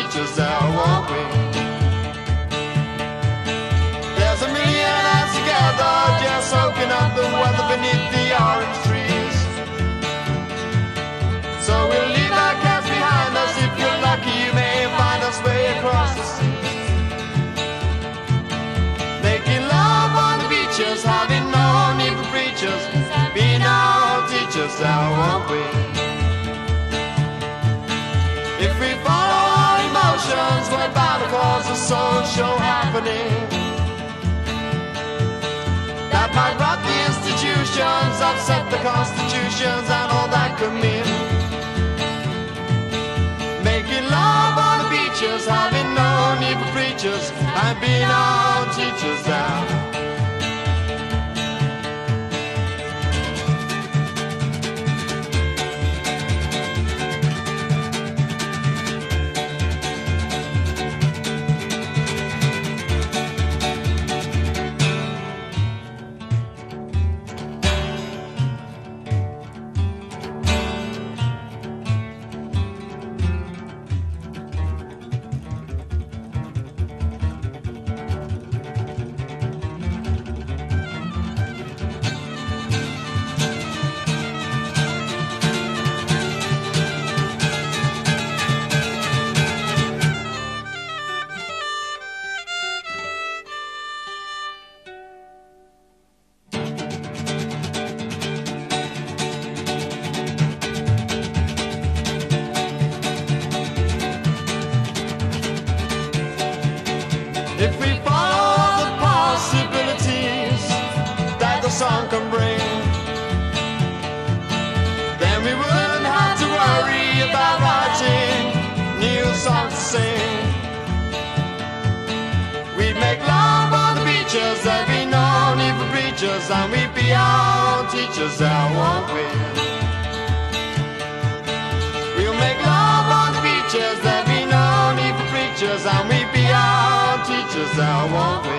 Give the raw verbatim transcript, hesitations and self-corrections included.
teachers there, won't we? There's a million hands together, just soaking up the weather beneath the orange trees. So we'll leave our cats behind us. If you're lucky, you may find us way across the sea. Making love on the beaches, having no need for preachers, being our teachers there, won't we? If we follow our emotions, we're bound to cause a social happening that might rot the institutions, upset the constitutions, and all that could mean. Making love on the beaches, having no need for preachers, and being our teachers there. If we follow the possibilities that the song can bring, then we wouldn't have to worry about writing new songs to sing. We'd make love on the beaches, there'd be no need for preachers, and we'd be our own teachers there, won't we? We'll make love on the beaches, there'd be no need for preachers, and we'd be our teachers there, won't we?